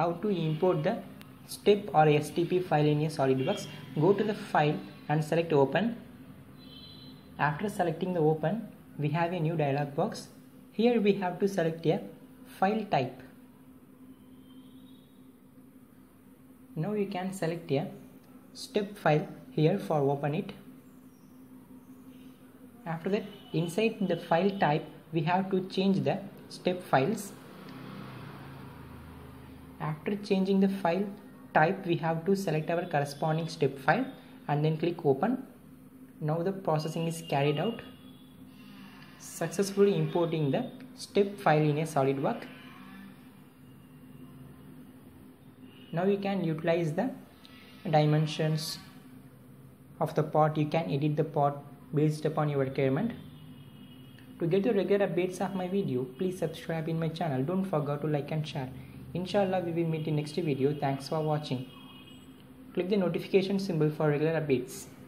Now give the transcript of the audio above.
how to import the step or STP file in a SolidWorks. Go to the file and select open. After selecting the open, we have a new dialog box. Here we have to select a file type. Now you can select a step file here for open it. After that, inside the file type we have to change the step files. After changing the file type, we have to select our corresponding step file and then click open. Now the processing is carried out, successfully importing the step file in a SolidWorks. Now you can utilize the dimensions of the part. You can edit the part based upon your requirement. To get the regular updates of my video, please subscribe in my channel. Don't forget to like and share. Inshallah, we will meet in next video. Thanks for watching. Click the notification symbol for regular updates.